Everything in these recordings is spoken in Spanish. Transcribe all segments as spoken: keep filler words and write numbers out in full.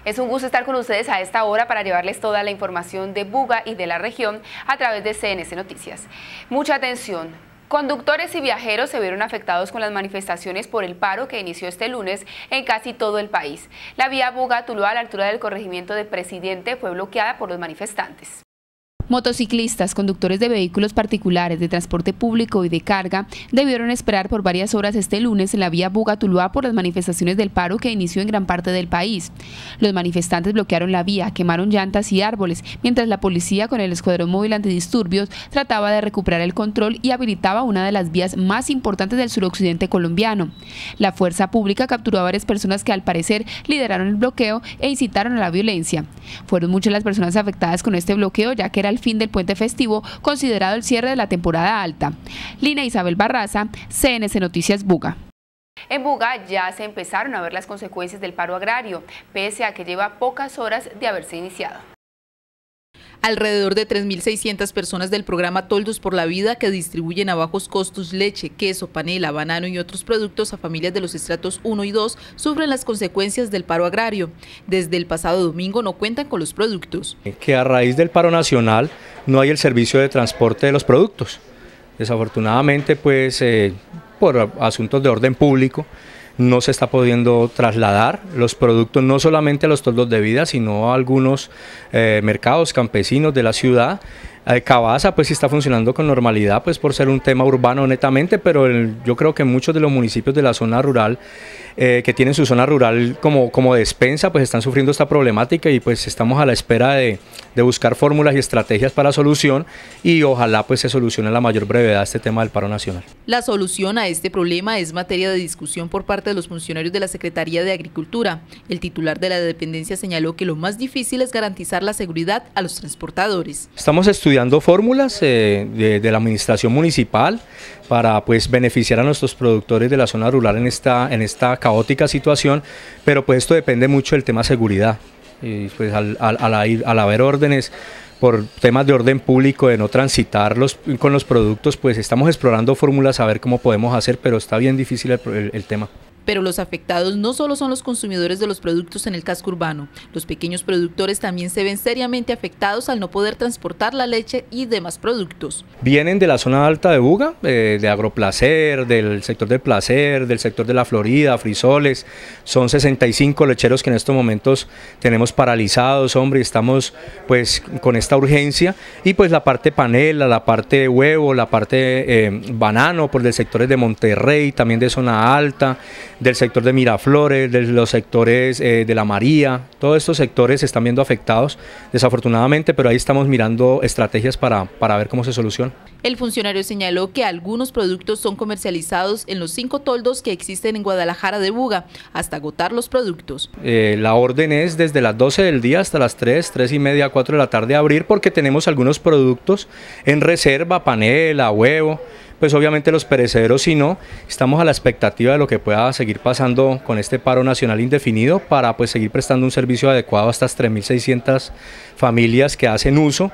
Es un gusto estar con ustedes a esta hora para llevarles toda la información de Buga y de la región a través de C N C Noticias. Mucha atención. Conductores y viajeros se vieron afectados con las manifestaciones por el paro que inició este lunes en casi todo el país. La vía Buga-Tuluá a la altura del corregimiento de Presidente fue bloqueada por los manifestantes. Motociclistas, conductores de vehículos particulares, de transporte público y de carga debieron esperar por varias horas este lunes en la vía Buga-Tuluá por las manifestaciones del paro que inició en gran parte del país. Los manifestantes bloquearon la vía, quemaron llantas y árboles, mientras la policía con el Escuadrón Móvil Antidisturbios trataba de recuperar el control y habilitaba una de las vías más importantes del suroccidente colombiano. La fuerza pública capturó a varias personas que al parecer lideraron el bloqueo e incitaron a la violencia. Fueron muchas las personas afectadas con este bloqueo, ya que era el fin del puente festivo, considerado el cierre de la temporada alta. Lina Isabel Barraza, C N C Noticias Buga. En Buga ya se empezaron a ver las consecuencias del paro agrario, pese a que lleva pocas horas de haberse iniciado. Alrededor de tres mil seiscientas personas del programa Toldos por la Vida, que distribuyen a bajos costos leche, queso, panela, banano y otros productos a familias de los estratos uno y dos, sufren las consecuencias del paro agrario. Desde el pasado domingo no cuentan con los productos. Que a raíz del paro nacional no hay el servicio de transporte de los productos. Desafortunadamente, pues eh, por asuntos de orden público, no se está pudiendo trasladar los productos no solamente a los toldos de vida, sino a algunos eh, mercados campesinos de la ciudad. Eh, Cabaza pues sí está funcionando con normalidad, pues por ser un tema urbano netamente, pero el, yo creo que muchos de los municipios de la zona rural eh, que tienen su zona rural como, como despensa, pues están sufriendo esta problemática y pues estamos a la espera de, de buscar fórmulas y estrategias para solución y ojalá pues se solucione a la mayor brevedad este tema del paro nacional. La solución a este problema es materia de discusión por parte de los funcionarios de la Secretaría de Agricultura. El titular de la dependencia señaló que lo más difícil es garantizar la seguridad a los transportadores. Estamos estudiando fórmulas eh, de, de la administración municipal para pues beneficiar a nuestros productores de la zona rural en esta, en esta caótica situación, pero pues esto depende mucho del tema seguridad. Y pues al, al, al, al haber órdenes por temas de orden público de no transitar los, con los productos, pues estamos explorando fórmulas a ver cómo podemos hacer, pero está bien difícil el, el, el tema. Pero los afectados no solo son los consumidores de los productos en el casco urbano. Los pequeños productores también se ven seriamente afectados al no poder transportar la leche y demás productos. Vienen de la zona alta de Buga, eh, de Agroplacer, del sector del Placer, del sector de la Florida, Frisoles. Son sesenta y cinco lecheros que en estos momentos tenemos paralizados, hombre, y estamos pues con esta urgencia. Y pues la parte panela, la parte huevo, la parte eh, banano, por los sectores de Monterrey, también de zona alta, del sector de Miraflores, de los sectores eh, de La María, todos estos sectores se están viendo afectados desafortunadamente, pero ahí estamos mirando estrategias para, para ver cómo se soluciona. El funcionario señaló que algunos productos son comercializados en los cinco toldos que existen en Guadalajara de Buga, hasta agotar los productos. Eh, la orden es desde las doce del día hasta las tres, tres y media, cuatro de la tarde abrir, porque tenemos algunos productos en reserva, panela, huevo. Pues obviamente los perecederos si no, estamos a la expectativa de lo que pueda seguir pasando con este paro nacional indefinido para pues seguir prestando un servicio adecuado a estas tres mil seiscientas familias que hacen uso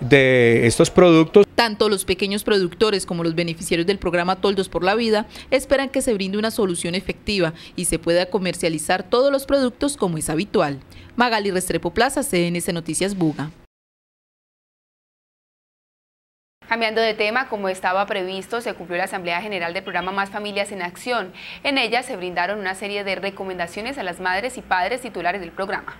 de estos productos. Tanto los pequeños productores como los beneficiarios del programa Toldos por la Vida esperan que se brinde una solución efectiva y se pueda comercializar todos los productos como es habitual. Magali Restrepo Plaza, C N C Noticias Buga. Cambiando de tema, como estaba previsto, se cumplió la Asamblea General del programa Más Familias en Acción. En ella se brindaron una serie de recomendaciones a las madres y padres titulares del programa.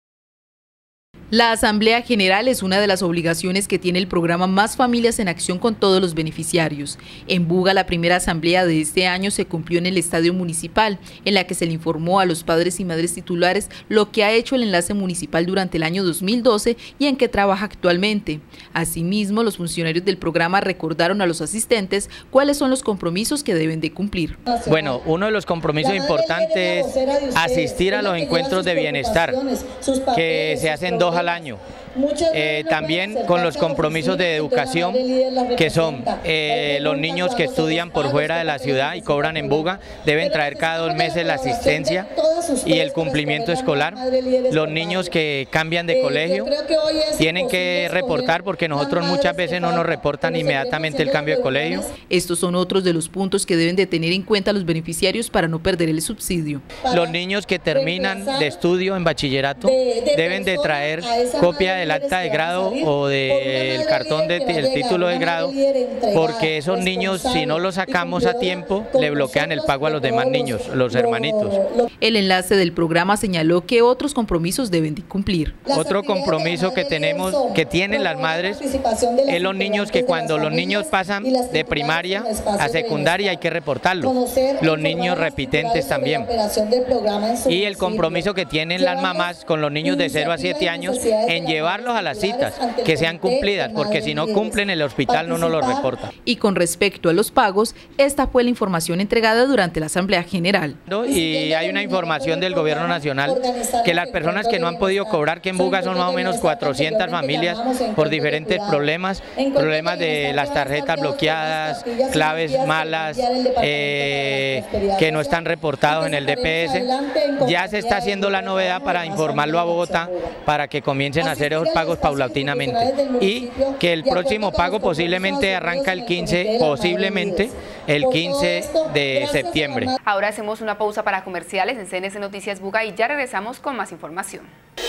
La Asamblea General es una de las obligaciones que tiene el programa Más Familias en Acción con todos los beneficiarios. En Buga, la primera asamblea de este año se cumplió en el Estadio Municipal, en la que se le informó a los padres y madres titulares lo que ha hecho el enlace municipal durante el año dos mil doce y en qué trabaja actualmente. Asimismo, los funcionarios del programa recordaron a los asistentes cuáles son los compromisos que deben de cumplir. Bueno, uno de los compromisos importantes es asistir a los encuentros de bienestar que se hacen dos al año. eh, también con los compromisos de educación, que son eh, los niños que estudian por fuera de la ciudad y cobran en Buga, deben traer cada dos meses la asistencia y el cumplimiento escolar. Los niños que cambian de colegio tienen que reportar, porque nosotros muchas veces no nos reportan inmediatamente el cambio de colegio. Estos son otros de los puntos que deben de tener en cuenta los beneficiarios para no perder el subsidio. Los niños que terminan de estudio en bachillerato deben de traer copia del acta de grado o del cartón del título de grado, porque esos niños, si no los sacamos a tiempo, le bloquean el pago a los demás niños, los hermanitos. El enlace del programa señaló que otros compromisos deben de cumplir. Otro compromiso que tenemos, que tienen las madres, es los niños que cuando los niños pasan de primaria a secundaria hay que reportarlos. Los niños repitentes también. Y el compromiso que tienen las mamás con los niños de cero a siete años en llevarlos a las citas, que sean cumplidas, porque si no cumplen el hospital no nos lo reporta. Y con respecto a los pagos, esta fue la información entregada durante la Asamblea General. Y hay una información del Gobierno Nacional que las personas que no han podido cobrar, que en Buga son más o menos cuatrocientas familias por diferentes problemas, problemas de las tarjetas bloqueadas, claves malas, eh, que no están reportados en el D P S. Ya se está haciendo la novedad para informarlo a Bogotá para que comiencen a hacer esos pagos paulatinamente y que el próximo pago posiblemente arranca el quince, posiblemente el quince de septiembre. Ahora hacemos una pausa para comerciales en C N C Noticias Buga y ya regresamos con más información.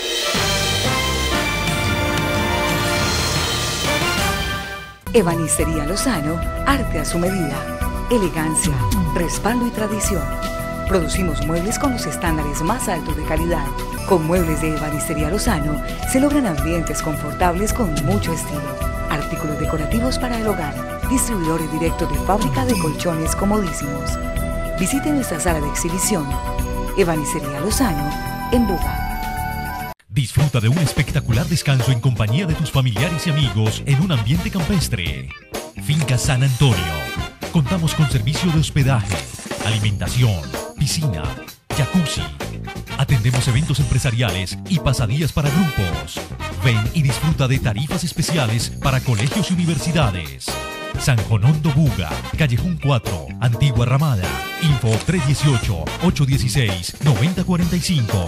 Ebanistería Lozano, arte a su medida, elegancia, respaldo y tradición. Producimos muebles con los estándares más altos de calidad. Con muebles de Ebanistería Lozano se logran ambientes confortables con mucho estilo. Artículos decorativos para el hogar. Distribuidores directos de fábrica de colchones comodísimos. Visite nuestra sala de exhibición. Ebanistería Lozano, en Buga. Disfruta de un espectacular descanso en compañía de tus familiares y amigos en un ambiente campestre. Finca San Antonio. Contamos con servicio de hospedaje, alimentación, piscina, jacuzzi. Atendemos eventos empresariales y pasadías para grupos. Ven y disfruta de tarifas especiales para colegios y universidades. San Jonondo Buga, Callejón cuatro, Antigua Ramada. Info tres uno ocho, ocho uno seis, nueve cero cuatro cinco.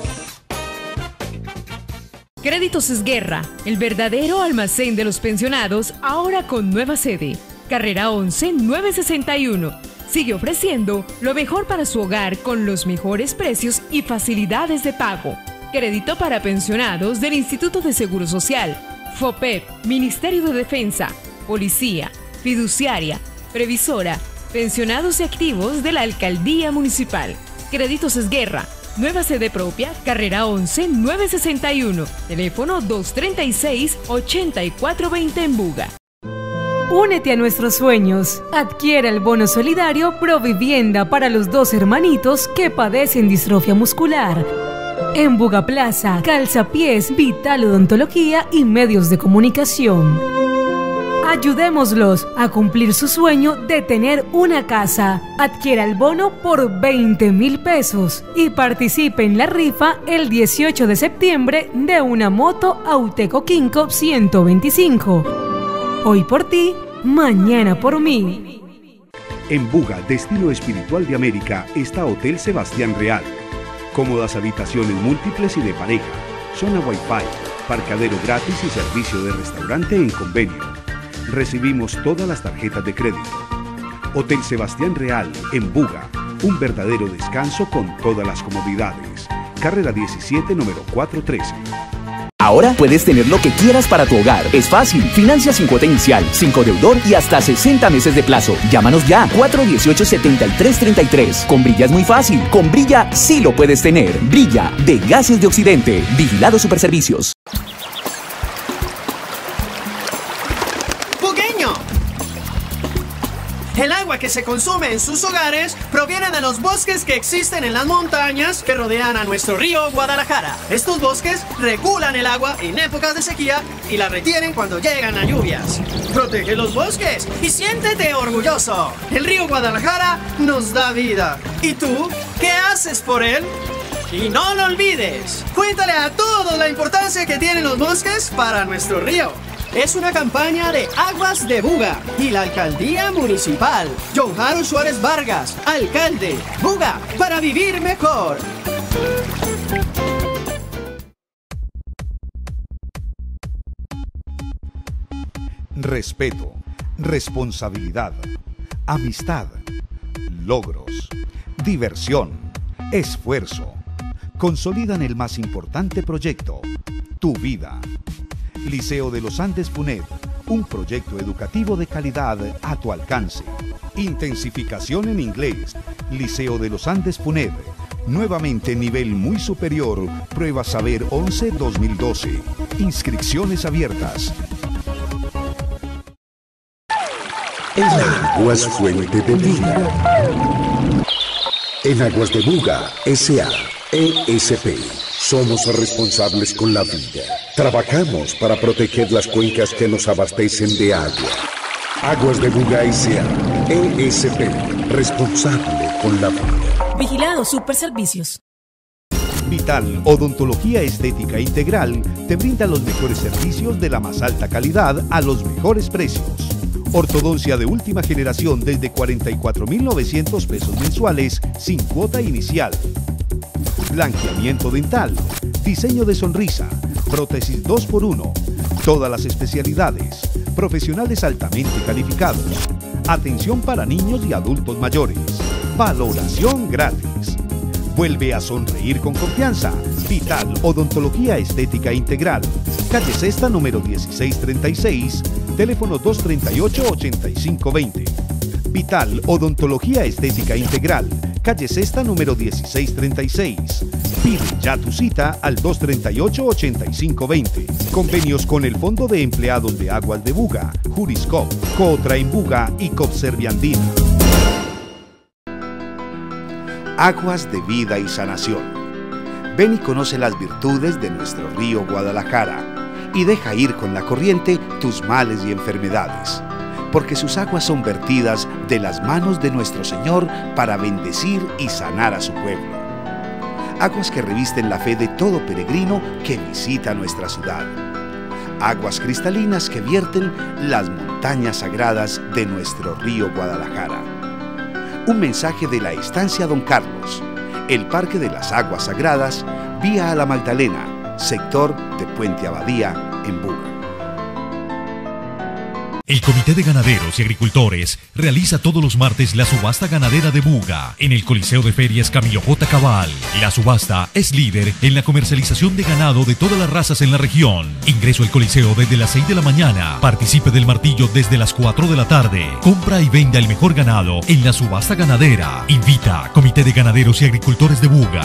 Créditos Esguerra, el verdadero almacén de los pensionados, ahora con nueva sede. Carrera once, nueve sesenta y uno. Sigue ofreciendo lo mejor para su hogar con los mejores precios y facilidades de pago. Crédito para pensionados del Instituto de Seguro Social, FOPEP, Ministerio de Defensa, Policía, Fiduciaria, Previsora, pensionados y activos de la Alcaldía Municipal. Créditos Esguerra, nueva sede propia, carrera once, nueve sesenta y uno, teléfono dos treinta y seis, ochenta y cuatro veinte en Buga. Únete a nuestros sueños. Adquiere el bono solidario Provivienda para los dos hermanitos que padecen distrofia muscular. En Buga Plaza, Calzapiés, Vital Odontología y medios de comunicación. Ayudémoslos a cumplir su sueño de tener una casa. Adquiera el bono por veinte mil pesos y participe en la rifa el dieciocho de septiembre de una moto Auteco Kinko ciento veinticinco. Hoy por ti, mañana por mí. En Buga, destino espiritual de América, está Hotel Sebastián Real. Cómodas habitaciones múltiples y de pareja, zona Wi-Fi, parqueadero gratis y servicio de restaurante en convenio. Recibimos todas las tarjetas de crédito. Hotel Sebastián Real, en Buga, un verdadero descanso con todas las comodidades. Carrera diecisiete, número cuatrocientos trece. Ahora puedes tener lo que quieras para tu hogar. Es fácil. Financia sin cuota inicial, sin codeudor y hasta sesenta meses de plazo. Llámanos ya. cuatro uno ocho, siete tres tres tres. Con Brilla es muy fácil. Con Brilla sí lo puedes tener. Brilla, de Gases de Occidente. Vigilado Superservicios. El agua que se consume en sus hogares proviene de los bosques que existen en las montañas que rodean a nuestro río Guadalajara. Estos bosques regulan el agua en épocas de sequía y la retienen cuando llegan las lluvias. Protege los bosques y siéntete orgulloso. El río Guadalajara nos da vida. ¿Y tú qué haces por él? Y no lo olvides, cuéntale a todos la importancia que tienen los bosques para nuestro río. Es una campaña de Aguas de Buga y la Alcaldía Municipal. John Harold Suárez Vargas, alcalde. Buga, para vivir mejor. Respeto, responsabilidad, amistad, logros, diversión, esfuerzo. Consolidan el más importante proyecto, tu vida. Liceo de los Andes Puned, un proyecto educativo de calidad a tu alcance. Intensificación en inglés. Liceo de los Andes Puned, nuevamente nivel muy superior. Prueba Saber once dos mil doce. Inscripciones abiertas. El agua es fuente de vida. En Aguas de Buga, S A E S P, somos responsables con la vida. Trabajamos para proteger las cuencas que nos abastecen de agua. Aguas de Buga, S A E S P, responsable con la vida. Vigilado Superservicios. Vital Odontología Estética Integral te brinda los mejores servicios de la más alta calidad a los mejores precios. Ortodoncia de última generación desde cuarenta y cuatro mil novecientos pesos mensuales sin cuota inicial. Blanqueamiento dental, diseño de sonrisa, prótesis dos por uno, todas las especialidades, profesionales altamente calificados, atención para niños y adultos mayores, valoración gratis. Vuelve a sonreír con confianza. Vital Odontología Estética Integral, calle Sexta número dieciséis treinta y seis, teléfono dos tres ocho, ocho cinco dos cero. Vital Odontología Estética Integral, calle Sexta número dieciséis treinta y seis. Pide ya tu cita al dos tres ocho, ocho cinco dos cero. Convenios con el Fondo de Empleados de Aguas de Buga, Juriscop, Cotrain Buga y Copserviandina. Aguas de vida y sanación. Ven y conoce las virtudes de nuestro río Guadalajara y deja ir con la corriente tus males y enfermedades, porque sus aguas son vertidas de las manos de nuestro Señor para bendecir y sanar a su pueblo. Aguas que revisten la fe de todo peregrino que visita nuestra ciudad. Aguas cristalinas que vierten las montañas sagradas de nuestro río Guadalajara. Un mensaje de la Estancia Don Carlos, el Parque de las Aguas Sagradas, vía a la Magdalena, sector de Puente Abadía, en Buga. El Comité de Ganaderos y Agricultores realiza todos los martes la subasta ganadera de Buga en el Coliseo de Ferias Camilo J. Cabal. La subasta es líder en la comercialización de ganado de todas las razas en la región. Ingreso al Coliseo desde las seis de la mañana. Participe del martillo desde las cuatro de la tarde. Compra y venda el mejor ganado en la subasta ganadera. Invita Comité de Ganaderos y Agricultores de Buga.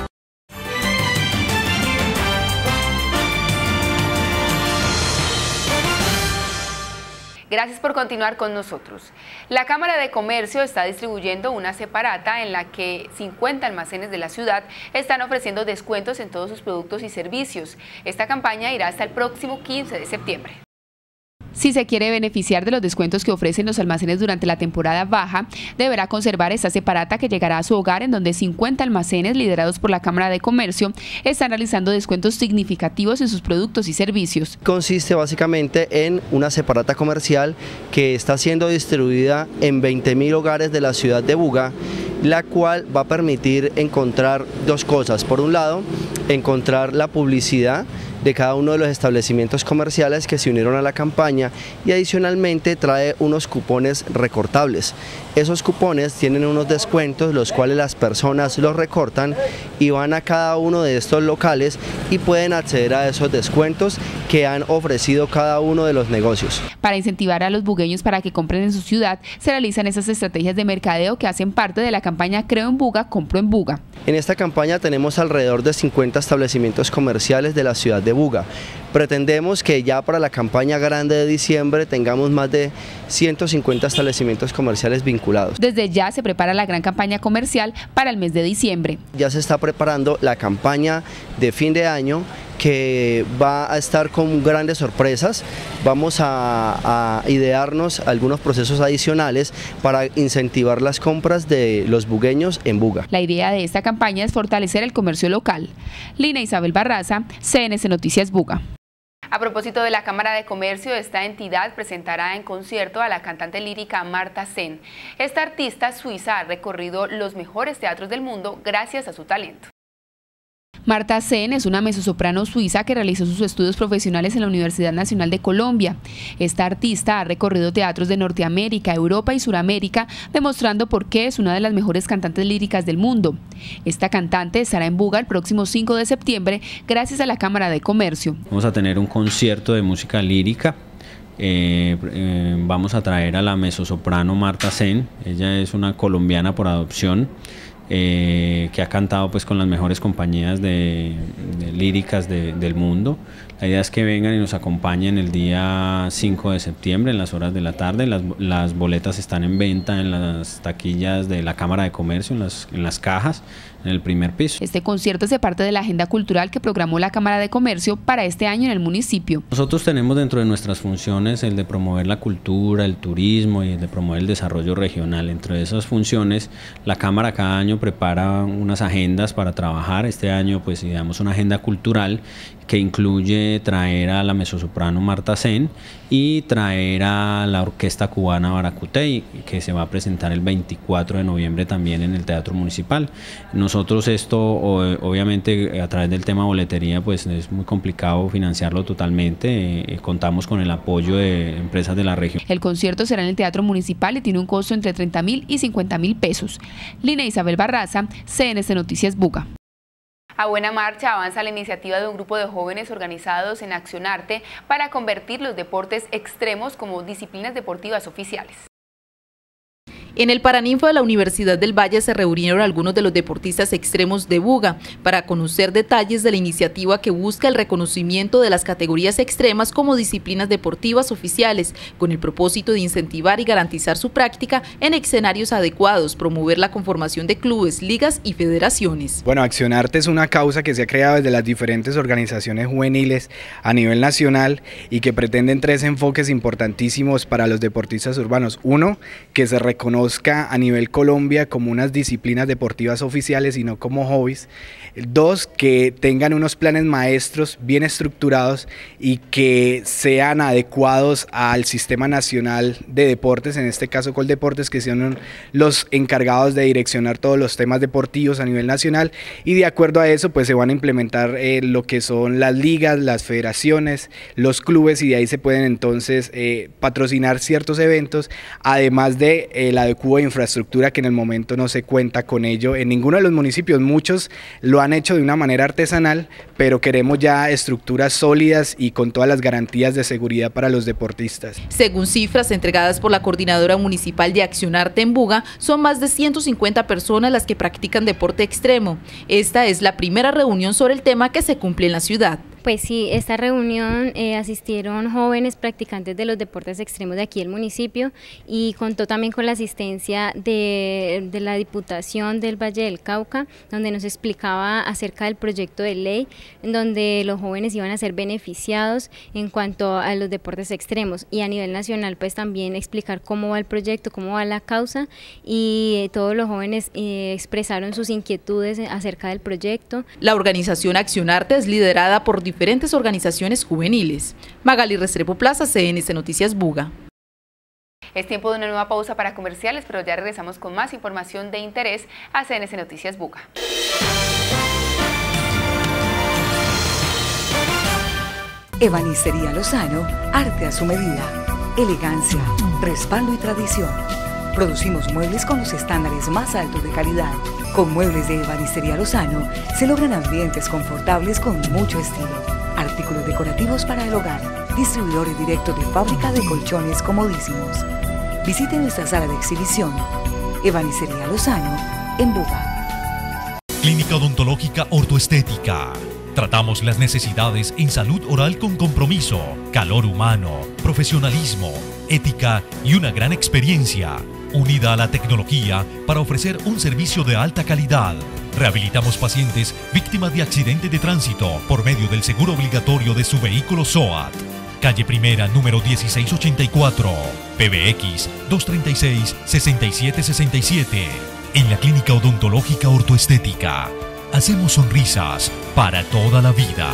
Gracias por continuar con nosotros. La Cámara de Comercio está distribuyendo una separata en la que cincuenta almacenes de la ciudad están ofreciendo descuentos en todos sus productos y servicios. Esta campaña irá hasta el próximo quince de septiembre. Si se quiere beneficiar de los descuentos que ofrecen los almacenes durante la temporada baja, deberá conservar esta separata que llegará a su hogar, en donde cincuenta almacenes liderados por la Cámara de Comercio están realizando descuentos significativos en sus productos y servicios. Consiste básicamente en una separata comercial que está siendo distribuida en veinte mil hogares de la ciudad de Buga, la cual va a permitir encontrar dos cosas. Por un lado, encontrar la publicidad de cada uno de los establecimientos comerciales que se unieron a la campaña, y adicionalmente trae unos cupones recortables. Esos cupones tienen unos descuentos, los cuales las personas los recortan y van a cada uno de estos locales y pueden acceder a esos descuentos que han ofrecido cada uno de los negocios. Para incentivar a los bugueños para que compren en su ciudad, se realizan esas estrategias de mercadeo que hacen parte de la campaña Creo en Buga, Compro en Buga. En esta campaña tenemos alrededor de cincuenta establecimientos comerciales de la ciudad de Buga. Pretendemos que ya para la campaña grande de diciembre tengamos más de ciento cincuenta establecimientos comerciales vinculados. Desde ya se prepara la gran campaña comercial para el mes de diciembre. Ya se está preparando la campaña de fin de año, que va a estar con grandes sorpresas. Vamos a, a idearnos algunos procesos adicionales para incentivar las compras de los bugueños en Buga. La idea de esta campaña es fortalecer el comercio local. Lina Isabel Barraza, C N C Noticias Buga. A propósito de la Cámara de Comercio, esta entidad presentará en concierto a la cantante lírica Marta Sen. Esta artista suiza ha recorrido los mejores teatros del mundo gracias a su talento. Marta Sen es una mezzosoprano suiza que realizó sus estudios profesionales en la Universidad Nacional de Colombia. Esta artista ha recorrido teatros de Norteamérica, Europa y Suramérica, demostrando por qué es una de las mejores cantantes líricas del mundo. Esta cantante estará en Buga el próximo cinco de septiembre gracias a la Cámara de Comercio. Vamos a tener un concierto de música lírica. Eh, eh, vamos a traer a la mezzosoprano Marta Sen. Ella es una colombiana por adopción. Eh, que ha cantado pues con las mejores compañías de, de líricas de, del mundo. La idea es que vengan y nos acompañen el día cinco de septiembre en las horas de la tarde. Las, las boletas están en venta en las taquillas de la Cámara de Comercio, en las, en las cajas, en el primer piso. Este concierto hace parte de la agenda cultural que programó la Cámara de Comercio para este año en el municipio. Nosotros tenemos dentro de nuestras funciones el de promover la cultura, el turismo y el de promover el desarrollo regional. Entre esas funciones, la Cámara cada año prepara unas agendas para trabajar. Este año pues ideamos una agenda cultural que incluye traer a la mezzosoprano Marta Sen y traer a la Orquesta Cubana Baracutey, que se va a presentar el veinticuatro de noviembre también en el Teatro Municipal. Nosotros esto, obviamente a través del tema boletería, pues es muy complicado financiarlo totalmente. Eh, contamos con el apoyo de empresas de la región. El concierto será en el Teatro Municipal y tiene un costo entre treinta mil y cincuenta mil pesos. Lina Isabel Barraza, C N C Noticias Buga. A buena marcha avanza la iniciativa de un grupo de jóvenes organizados en Accionarte para convertir los deportes extremos como disciplinas deportivas oficiales. En el Paraninfo de la Universidad del Valle se reunieron algunos de los deportistas extremos de Buga para conocer detalles de la iniciativa que busca el reconocimiento de las categorías extremas como disciplinas deportivas oficiales, con el propósito de incentivar y garantizar su práctica en escenarios adecuados, promover la conformación de clubes, ligas y federaciones. Bueno, Accionarte es una causa que se ha creado desde las diferentes organizaciones juveniles a nivel nacional y que pretenden tres enfoques importantísimos para los deportistas urbanos. Uno, que se reconozca a nivel Colombia como unas disciplinas deportivas oficiales y no como hobbies. Dos, que tengan unos planes maestros bien estructurados y que sean adecuados al Sistema Nacional de Deportes, en este caso Coldeportes, que son los encargados de direccionar todos los temas deportivos a nivel nacional, y de acuerdo a eso pues se van a implementar eh, lo que son las ligas, las federaciones, los clubes, y de ahí se pueden entonces eh, patrocinar ciertos eventos, además de eh, la adecuada infraestructura que en el momento no se cuenta con ello en ninguno de los municipios. Muchos lo han hecho de una manera artesanal, pero queremos ya estructuras sólidas y con todas las garantías de seguridad para los deportistas. Según cifras entregadas por la Coordinadora Municipal de Accionarte en Buga, son más de ciento cincuenta personas las que practican deporte extremo. Esta es la primera reunión sobre el tema que se cumple en la ciudad. Pues sí, esta reunión eh, asistieron jóvenes practicantes de los deportes extremos de aquí del municipio y contó también con la asistencia de, de la Diputación del Valle del Cauca, donde nos explicaba acerca del proyecto de ley, en donde los jóvenes iban a ser beneficiados en cuanto a los deportes extremos, y a nivel nacional pues también explicar cómo va el proyecto, cómo va la causa, y eh, todos los jóvenes eh, expresaron sus inquietudes acerca del proyecto. La organización Accionarte es liderada por diferentes organizaciones juveniles. Magali Restrepo Plaza, C N C Noticias Buga. Es tiempo de una nueva pausa para comerciales, pero ya regresamos con más información de interés a C N C Noticias Buga. Ebanistería Lozano, arte a su medida, elegancia, respaldo y tradición. Producimos muebles con los estándares más altos de calidad. Con muebles de Ebanistería Lozano se logran ambientes confortables con mucho estilo. Artículos decorativos para el hogar. Distribuidores directos de fábrica de colchones comodísimos. Visite nuestra sala de exhibición. Ebanistería Lozano, en Buga. Clínica Odontológica Ortoestética. Tratamos las necesidades en salud oral con compromiso, calor humano, profesionalismo, ética y una gran experiencia, unida a la tecnología para ofrecer un servicio de alta calidad. Rehabilitamos pacientes víctimas de accidentes de tránsito por medio del seguro obligatorio de su vehículo SOAT. Calle Primera, número dieciséis ochenta y cuatro, P B X dos treinta y seis, sesenta y siete sesenta y siete. En la Clínica Odontológica Ortoestética, hacemos sonrisas para toda la vida.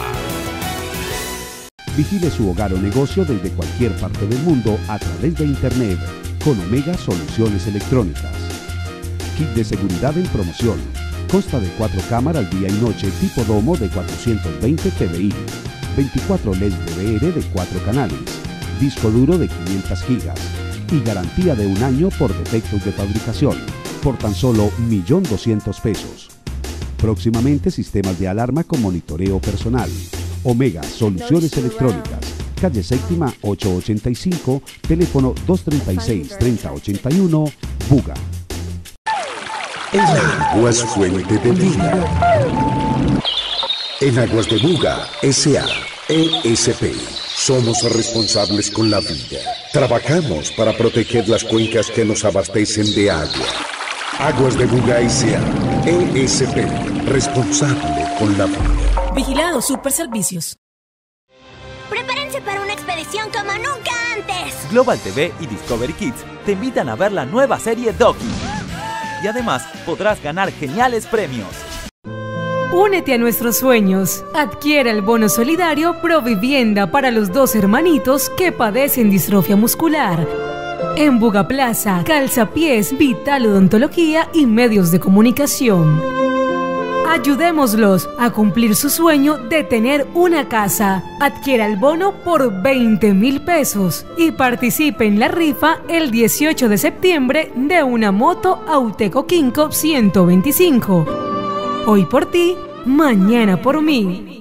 Vigile su hogar o negocio desde cualquier parte del mundo a través de Internet con Omega Soluciones Electrónicas. Kit de seguridad en promoción. Consta de cuatro cámaras día y noche tipo domo de cuatrocientos veinte P D I, veinticuatro L E D D V R de cuatro canales, disco duro de quinientas gigas y garantía de un año por defectos de fabricación, por tan solo un millón doscientos mil pesos. Próximamente sistemas de alarma con monitoreo personal. Omega Soluciones Electrónicas, calle Séptima ochocientos ochenta y cinco, teléfono dos treinta y seis, treinta ochenta y uno, Buga. El agua es fuente de vida. En Aguas de Buga, S A E S P, somos responsables con la vida. Trabajamos para proteger las cuencas que nos abastecen de agua. Aguas de Buga, S A E S P, responsable con la vida. Vigilado Superservicios. Prepárense para una expedición como nunca antes. Global T V y Discovery Kids te invitan a ver la nueva serie Doki. Y además podrás ganar geniales premios. Únete a nuestros sueños. Adquiera el bono solidario Provivienda para los dos hermanitos que padecen distrofia muscular. En Buga Plaza, Calzapiés, Vital Odontología y medios de comunicación. Ayudémoslos a cumplir su sueño de tener una casa. Adquiera el bono por veinte mil pesos y participe en la rifa el dieciocho de septiembre de una moto Auteco Kinko ciento veinticinco. Hoy por ti, mañana por mí.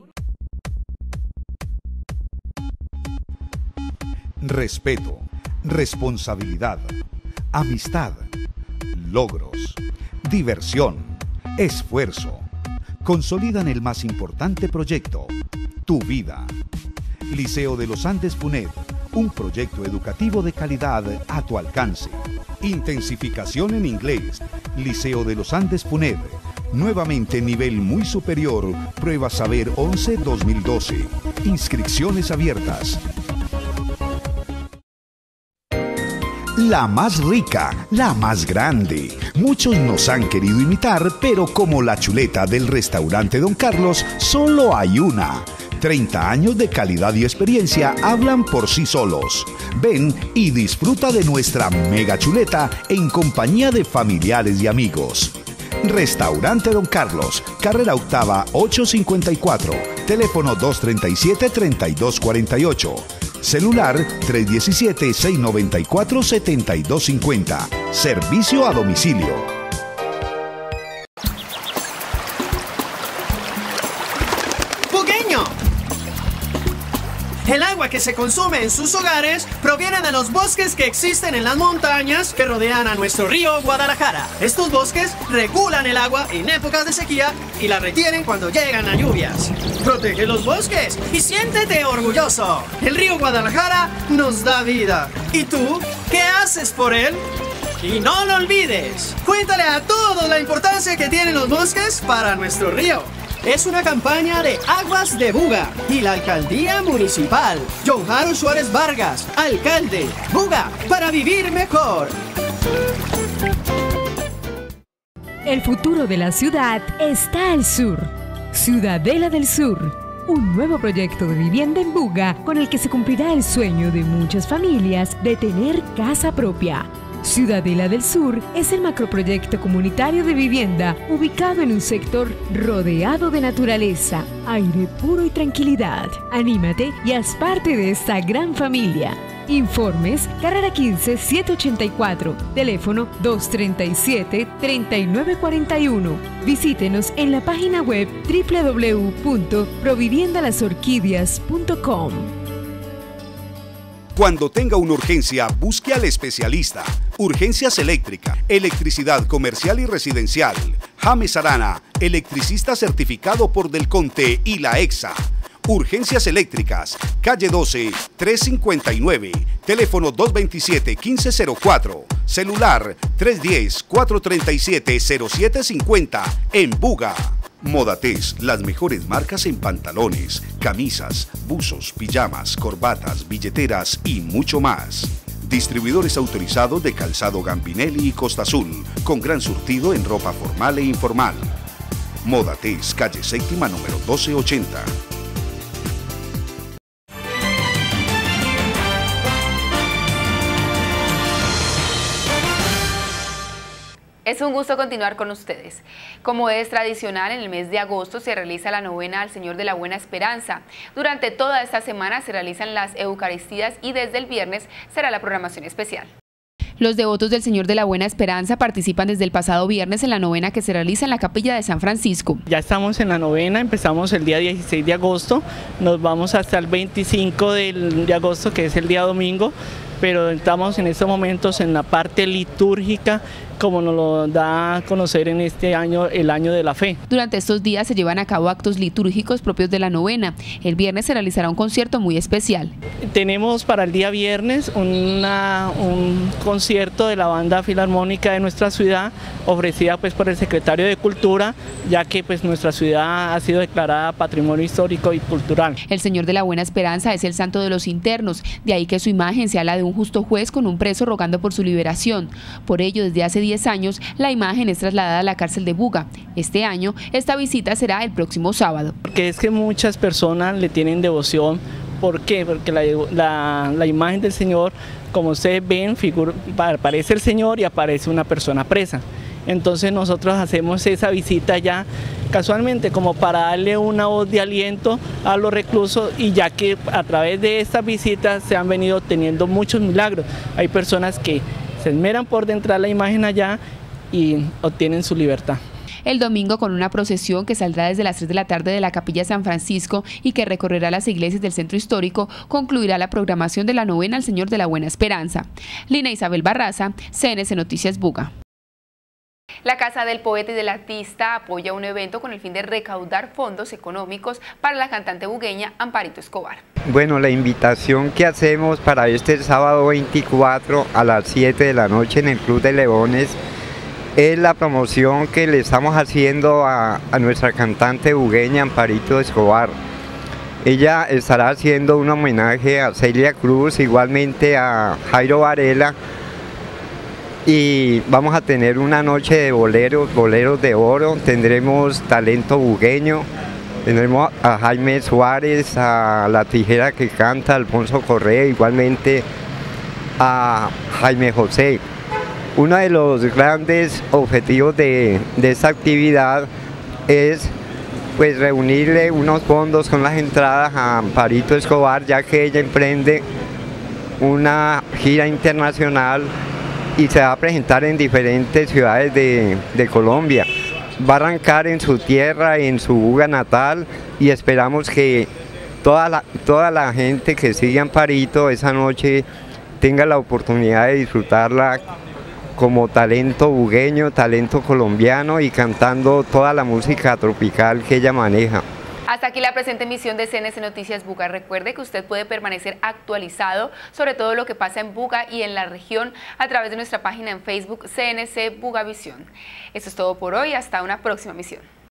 Respeto, responsabilidad, amistad, logros, diversión, esfuerzo. Consolidan el más importante proyecto, tu vida. Liceo de los Andes Puned, un proyecto educativo de calidad a tu alcance. Intensificación en inglés. Liceo de los Andes Puned, nuevamente nivel muy superior. Prueba Saber once dos mil doce. Inscripciones abiertas. La más rica, la más grande. Muchos nos han querido imitar, pero como la chuleta del restaurante Don Carlos, solo hay una. treinta años de calidad y experiencia hablan por sí solos. Ven y disfruta de nuestra mega chuleta en compañía de familiares y amigos. Restaurante Don Carlos, carrera octava ochocientos cincuenta y cuatro, teléfono dos treinta y siete, treinta y dos cuarenta y ocho. Celular tres diecisiete, seiscientos noventa y cuatro, setenta y dos cincuenta. Servicio a domicilio. ¡Bugueño! El agua que se consume en sus hogares proviene de los bosques que existen en las montañas que rodean a nuestro río Guadalajara. Estos bosques regulan el agua en épocas de sequía y la retienen cuando llegan las lluvias. Protege los bosques y siéntete orgulloso. El río Guadalajara nos da vida. ¿Y tú qué haces por él? Y no lo olvides, cuéntale a todos la importancia que tienen los bosques para nuestro río. Es una campaña de Aguas de Buga y la Alcaldía Municipal. John Jaro Suárez Vargas, alcalde. Buga, para vivir mejor. El futuro de la ciudad está al sur. Ciudadela del Sur. Un nuevo proyecto de vivienda en Buga con el que se cumplirá el sueño de muchas familias de tener casa propia. Ciudadela del Sur es el macroproyecto comunitario de vivienda ubicado en un sector rodeado de naturaleza, aire puro y tranquilidad. Anímate y haz parte de esta gran familia. Informes, carrera quince, setecientos ochenta y cuatro, teléfono dos treinta y siete, treinta y nueve cuarenta y uno. Visítenos en la página web doble u doble u doble u punto provivienda las orquídeas punto com. Cuando tenga una urgencia, busque al especialista. Urgencias eléctrica, electricidad comercial y residencial. James Arana, electricista certificado por Del Conte y la EXA. Urgencias Eléctricas, calle doce, trescientos cincuenta y nueve, teléfono dos veintisiete, quince cero cuatro, celular tres diez, cuatrocientos treinta y siete, cero siete cincuenta, en Buga. Modates, las mejores marcas en pantalones, camisas, buzos, pijamas, corbatas, billeteras y mucho más. Distribuidores autorizados de calzado Gambinelli y Costa Azul, con gran surtido en ropa formal e informal. Modates, calle séptima, número doce ochenta. Es un gusto continuar con ustedes. Como es tradicional, en el mes de agosto se realiza la novena al Señor de la Buena Esperanza. Durante toda esta semana se realizan las Eucaristías y desde el viernes será la programación especial. Los devotos del Señor de la Buena Esperanza participan desde el pasado viernes en la novena que se realiza en la Capilla de San Francisco. Ya estamos en la novena, empezamos el día dieciséis de agosto, nos vamos hasta el veinticinco de agosto, que es el día domingo, pero estamos en estos momentos en la parte litúrgica, como nos lo da a conocer en este año, el año de la fe. Durante estos días se llevan a cabo actos litúrgicos propios de la novena. El viernes se realizará un concierto muy especial. Tenemos para el día viernes una, un concierto de la banda filarmónica de nuestra ciudad, ofrecida pues por el secretario de Cultura, ya que pues nuestra ciudad ha sido declarada Patrimonio Histórico y Cultural. El Señor de la Buena Esperanza es el santo de los internos, de ahí que su imagen se habla de un justo juez con un preso rogando por su liberación. Por ello, desde hace diez años, la imagen es trasladada a la cárcel de Buga. Este año, esta visita será el próximo sábado. Porque es que muchas personas le tienen devoción. ¿Por qué? Porque la, la, la imagen del Señor, como ustedes ven, figura, aparece el Señor y aparece una persona presa. Entonces nosotros hacemos esa visita ya casualmente como para darle una voz de aliento a los reclusos, y ya que a través de estas visitas se han venido teniendo muchos milagros. Hay personas que se esmeran por entrar la imagen allá y obtienen su libertad. El domingo, con una procesión que saldrá desde las tres de la tarde de la Capilla San Francisco y que recorrerá las iglesias del centro histórico, concluirá la programación de la novena al Señor de la Buena Esperanza. Lina Isabel Barraza, C N C Noticias Buga. La Casa del Poeta y del Artista apoya un evento con el fin de recaudar fondos económicos para la cantante bugueña Amparito Escobar. Bueno, la invitación que hacemos para este sábado veinticuatro a las siete de la noche en el Club de Leones es la promoción que le estamos haciendo a, a nuestra cantante bugueña Amparito Escobar. Ella estará haciendo un homenaje a Celia Cruz, igualmente a Jairo Varela, y vamos a tener una noche de boleros, boleros de oro. Tendremos talento bugueño, tendremos a Jaime Suárez, a La Tijera que canta, Alfonso Correa, igualmente a Jaime José. Uno de los grandes objetivos de, de esta actividad es pues reunirle unos fondos con las entradas a Amparito Escobar, ya que ella emprende una gira internacional y se va a presentar en diferentes ciudades de, de Colombia. Va a arrancar en su tierra, en su Buga natal, y esperamos que toda la, toda la gente que sigue a Amparito esa noche tenga la oportunidad de disfrutarla como talento bugueño, talento colombiano, y cantando toda la música tropical que ella maneja. Hasta aquí la presente emisión de C N C Noticias Buga. Recuerde que usted puede permanecer actualizado sobre todo lo que pasa en Buga y en la región a través de nuestra página en Facebook C N C Bugavisión. Eso es todo por hoy, hasta una próxima emisión.